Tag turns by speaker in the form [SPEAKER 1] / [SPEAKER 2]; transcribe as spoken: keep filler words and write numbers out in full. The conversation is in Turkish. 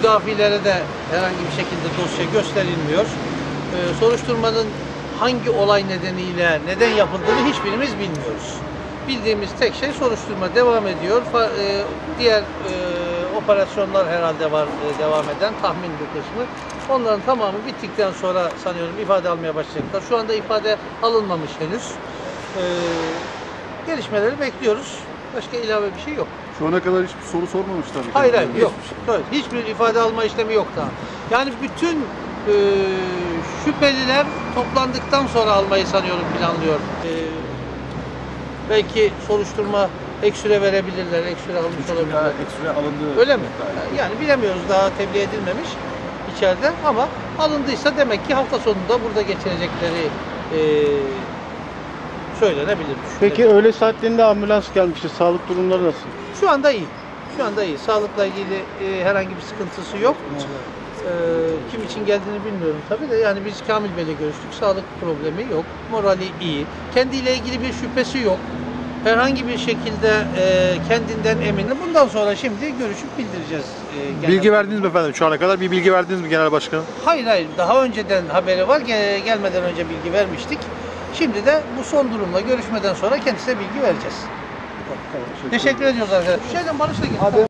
[SPEAKER 1] müdafilere de herhangi bir şekilde dosya gösterilmiyor. E, soruşturmanın hangi olay nedeniyle neden yapıldığını hiçbirimiz bilmiyoruz. Bildiğimiz tek şey soruşturma devam ediyor. Fa, e, diğer e, operasyonlar herhalde var e, devam eden tahmin bir kısmı. Onların tamamı bittikten sonra sanıyorum ifade almaya başlayacaklar. Şu anda ifade alınmamış henüz. E, gelişmeleri bekliyoruz. Başka ilave bir şey yok.
[SPEAKER 2] Şu ana kadar hiçbir soru sormamış tabii.
[SPEAKER 1] Hayır hayır yok. Evet, hiçbir ifade alma işlemi yok daha. Yani bütün e, şüpheliler toplandıktan sonra almayı sanıyorum planlıyor. E, belki soruşturma ek süre verebilirler, ek süre almış olabilirler.
[SPEAKER 2] Ek süre alındı.
[SPEAKER 1] Öyle mi? Yani bilemiyoruz, daha tebliğ edilmemiş içeride ama alındıysa demek ki hafta sonunda burada geçirecekleri e, söylenebilir.
[SPEAKER 3] Peki öğle saatlerinde ambulans gelmişti. Sağlık durumları nasıl?
[SPEAKER 1] Şu anda iyi. Şu anda iyi. Sağlıkla ilgili e, herhangi bir sıkıntısı yok. E, kim için geldiğini bilmiyorum tabii de yani biz Kamil Bey'le görüştük. Sağlık problemi yok. Morali iyi. Kendiyle ilgili bir şüphesi yok. Herhangi bir şekilde e, kendinden emin. Bundan sonra şimdi görüşüp bildireceğiz. E,
[SPEAKER 4] bilgi verdiniz mi efendim şu ana kadar? Bir bilgi verdiniz mi genel başkanım?
[SPEAKER 1] Hayır hayır. Daha önceden haberi var. Gel, gelmeden önce bilgi vermiştik. Şimdi de bu son durumla görüşmeden sonra kendisine bilgi vereceğiz. Teşekkür ediyoruz arkadaşlar. Şeyden Barış'la gel.